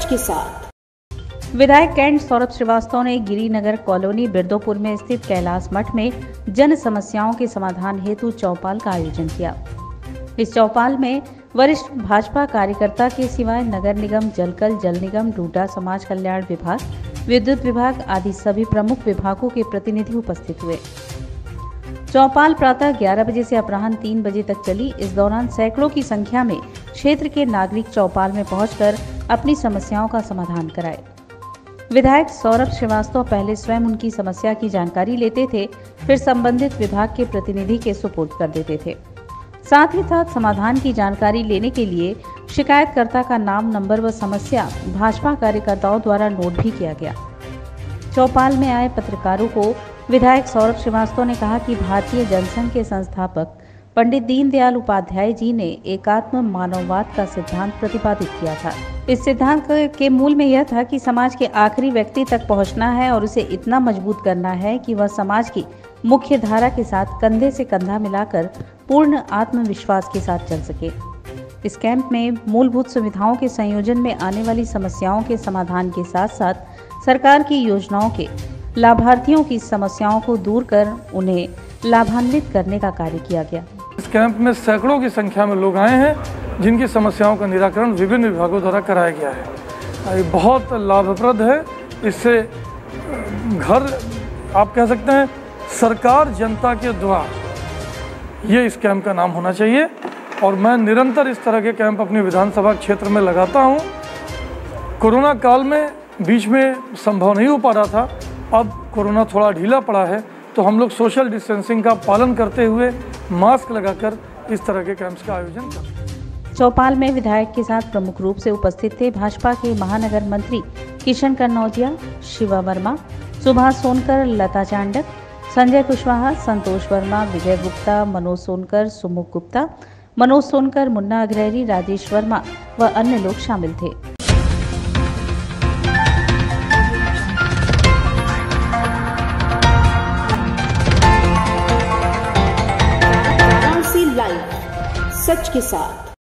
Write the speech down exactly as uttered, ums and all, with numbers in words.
सच के साथ। विधायक कैंट सौरभ श्रीवास्तव ने गिरिनगर कॉलोनी बिरदोपुर में स्थित कैलाश मठ में जन समस्याओं के समाधान हेतु चौपाल का आयोजन किया। इस चौपाल में वरिष्ठ भाजपा कार्यकर्ता के सिवाय नगर निगम, जलकल, जल निगम, डूडा समाज कल्याण विभाग, विद्युत विभाग आदि सभी प्रमुख विभागों के प्रतिनिधि उपस्थित हुए। चौपाल प्रातः ग्यारह बजे से अपराह्न तीन बजे तक चली। इस दौरान सैकड़ों की संख्या में क्षेत्र के नागरिक चौपाल में पहुंचकर अपनी समस्याओं का समाधान कराए। विधायक सौरभ श्रीवास्तव पहले स्वयं उनकी समस्या की जानकारी लेते थे, फिर संबंधित विभाग के प्रतिनिधि के सुपुर्द कर देते थे। साथ ही साथ समाधान की जानकारी लेने के लिए शिकायतकर्ता का नाम, नंबर व समस्या भाजपा कार्यकर्ताओं द्वारा नोट भी किया गया। चौपाल में आए पत्रकारों को विधायक सौरभ श्रीवास्तव ने कहा कि भारतीय जनसंघ के संस्थापक पंडित दीनदयाल उपाध्याय जी ने एकात्म मानववाद का सिद्धांत प्रतिपादित किया था। इस सिद्धांत के मूल में यह था कि समाज के आखिरी व्यक्ति तक पहुंचना है और उसे इतना मजबूत करना है कि वह समाज की मुख्य धारा के साथ कंधे से कंधा मिलाकर पूर्ण आत्मविश्वास के साथ चल सके। इस कैंप में मूलभूत सुविधाओं के संयोजन में आने वाली समस्याओं के समाधान के साथ साथ सरकार की योजनाओं के लाभार्थियों की समस्याओं को दूर कर उन्हें लाभान्वित करने का कार्य किया गया। इस कैंप में सैकड़ों की संख्या में लोग आए हैं जिनकी समस्याओं का निराकरण विभिन्न विभागों द्वारा कराया गया है। ये बहुत लाभप्रद है। इससे घर आप कह सकते हैं सरकार जनता के द्वार, ये इस कैंप का नाम होना चाहिए। और मैं निरंतर इस तरह के कैंप अपनी विधानसभा क्षेत्र में लगाता हूँ। कोरोना काल में बीच में संभव नहीं हो पा रहा था, अब कोरोना थोड़ा ढीला पड़ा है तो हम लोग सोशल डिस्टेंसिंग का पालन करते हुए मास्क लगाकर इस तरह के कैंप्स का आयोजन करते हैं। चौपाल में विधायक के साथ प्रमुख रूप से उपस्थित थे भाजपा के महानगर मंत्री किशन कन्नौजिया, शिवा वर्मा, सुभाष सोनकर, लता चांडक, संजय कुशवाहा, संतोष वर्मा, विजय गुप्ता, मनोज सोनकर, सुमुख गुप्ता, मनोज सोनकर, मुन्ना अग्रहरी, राजेश वर्मा व अन्य लोग शामिल थे। लाइव सच के साथ।